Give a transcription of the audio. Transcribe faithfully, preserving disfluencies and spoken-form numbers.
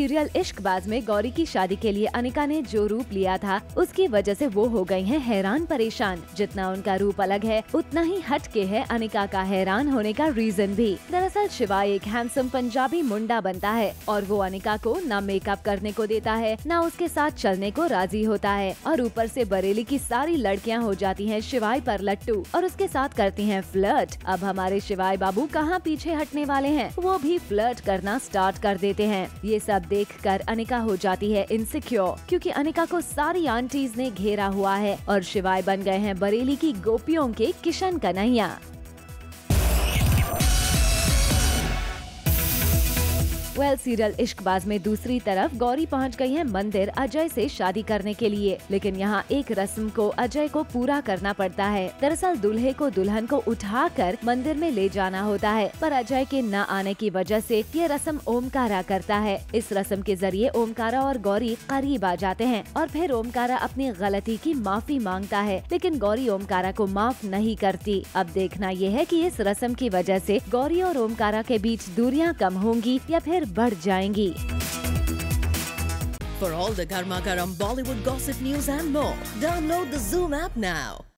Serial Ishqbaaz में गौरी की शादी के लिए अनिका ने जो रूप लिया था उसकी वजह से वो हो गई हैं हैरान परेशान। जितना उनका रूप अलग है उतना ही हटके है अनिका का हैरान होने का रीजन भी। दरअसल शिवा एक हैंडसम पंजाबी मुंडा बनता है और वो अनिका को न मेकअप करने को देता है न उसके साथ चलने को राजी होता है, और ऊपर से बरेली की सारी लड़कियां हो जाती हैं शिवाय पर लट्टू और उसके साथ करती हैं फ्लर्ट। अब हमारे शिवाय बाबू कहाँ पीछे हटने वाले हैं, वो भी फ्लर्ट करना स्टार्ट कर देते हैं। ये सब देखकर अनिका हो जाती है इनसिक्योर, क्योंकि अनिका को सारी आंटीज ने घेरा हुआ है और शिवाय बन गए हैं बरेली की गोपियों के किशन कन्हैया। वेल सीरियल इश्कबाज में दूसरी तरफ गौरी पहुंच गई है मंदिर अजय से शादी करने के लिए, लेकिन यहाँ एक रस्म को अजय को पूरा करना पड़ता है। दरअसल दूल्हे को दुल्हन को उठाकर मंदिर में ले जाना होता है, पर अजय के न आने की वजह से ये रस्म ओमकारा करता है। इस रस्म के जरिए ओमकारा और गौरी करीब आ जाते हैं और फिर ओमकारा अपनी गलती की माफी मांगता है, लेकिन गौरी ओमकारा को माफ नहीं करती। अब देखना ये है कि इस रस्म की वजह से गौरी और ओमकारा के बीच दूरियां कम होंगी या फिर बढ़ जाएंगी। For all the Garma Garam Bollywood gossip news and more, download the Zoom app now.